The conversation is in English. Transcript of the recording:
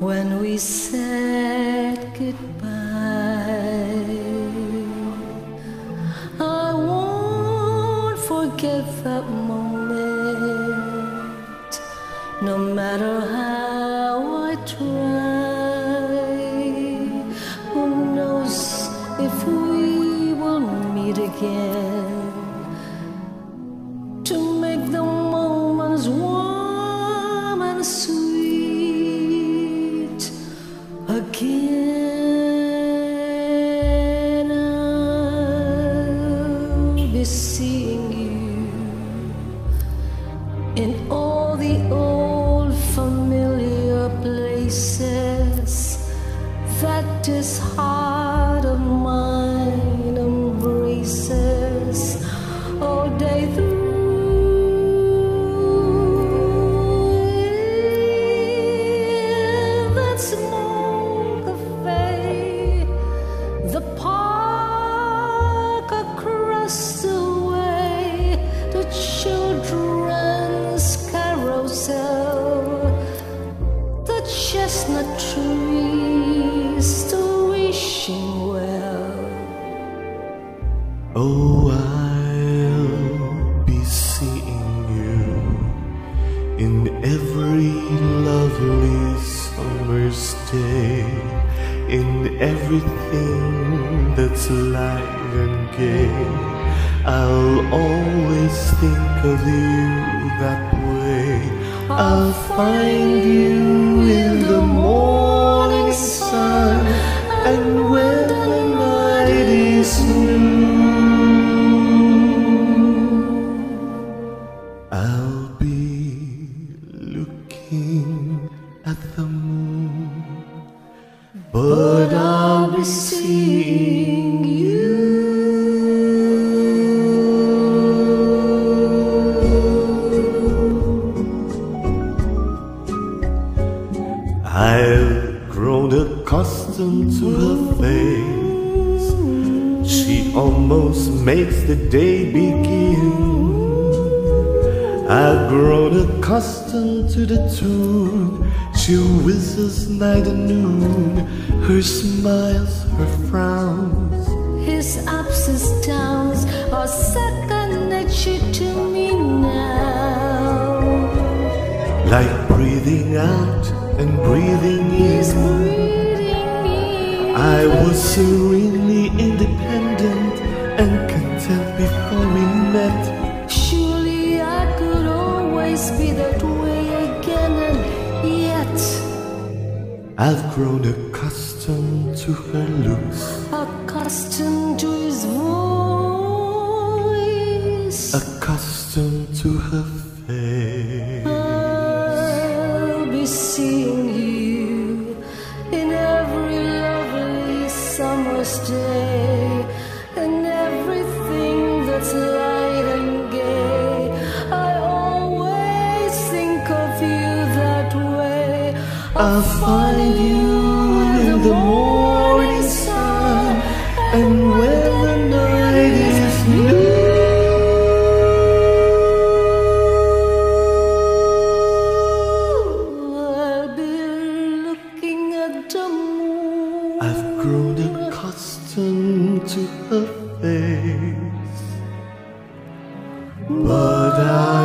when we said goodbye. I won't forget that moment, no matter how I try. Who knows if we will meet again to make the moments warm and sweet again. I'll be seeing you in all the old familiar places that this heart of mine embraces all day through. That small cafe, the park across the way, the children's carousel, the chestnut trees, the wishing well. Oh, I'll be seeing you in every lovely summer's day, in everything that's light and gay. I'll always think of you that way. I'll find you in the morning sun, and when the night is new, I'll be looking at the moon, but I'll be seeing you. I've grown accustomed to her face. She almost makes the day begin. I've grown accustomed to the tune she whistles night and noon. Her smiles, her frowns, His ups, his downs are second nature to me now. like breathing out and breathing He's in. breathing in. I was serenely independent and content before we met. Surely I could always be that way again, and yet I've grown accustomed to her looks, accustomed to his voice, accustomed to her face. I'll be seeing you in every lovely summer's day, and everything that's light and gay. I always think of you that way. I'll find you in the morning sun, and when the night is new, I'll be looking at the moon. I've grown accustomed to her face, but I